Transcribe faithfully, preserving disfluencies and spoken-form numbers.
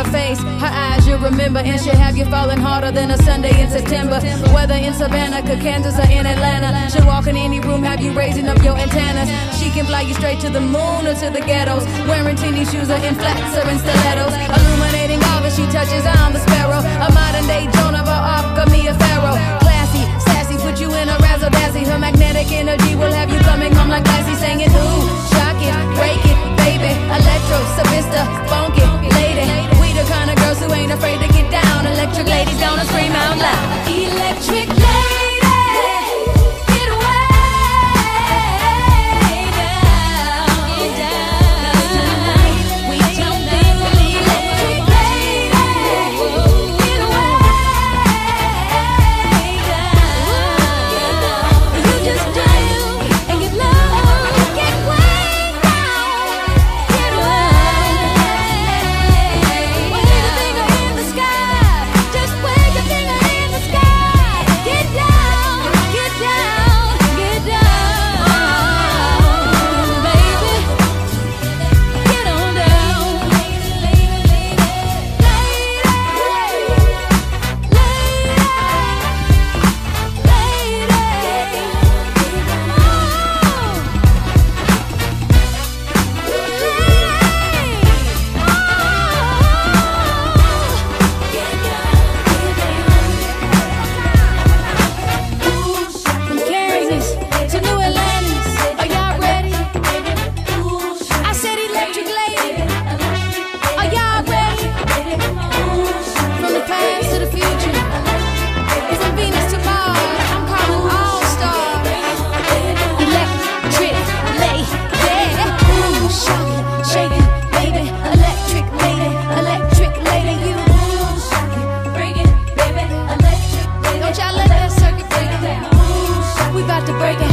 her face, her eyes you'll remember, and she'll have you falling harder than a Sunday in September. Whether in Savannah, Kansas, or in Atlanta, she'll walk in any room, have you raising up your antennas. She can fly you straight to the moon or to the ghettos, wearing teeny shoes or in flats or in stilettos. Illuminating all that she touches, I'm the sparrow, a modern day Joan of Arc, or Mia Farrow. Classy, sassy, put you in a razzle dazzle. Her magnetic energy will have you coming home like Lassie, singing ooh, shock it, break it, baby. Electro, Savista, funky, lady. We the kind of girls who ain't afraid to get down. Electric ladies gonna scream out loud. Electric lady. Break it.